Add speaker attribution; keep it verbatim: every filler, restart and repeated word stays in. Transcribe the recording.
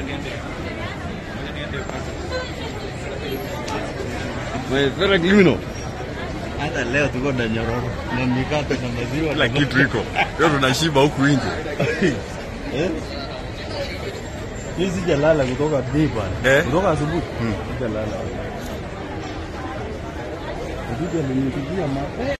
Speaker 1: Wewe vera glimino.
Speaker 2: Hata leo tuko na nyororo na mikate na maziwa
Speaker 1: la kitu iko. Leo tunashiba huku nje.
Speaker 2: Eh? Hizi jalala kutoka dipa.
Speaker 1: Eh?
Speaker 2: Kutoka asubuhi. Jalala. Ndio nilipigia ma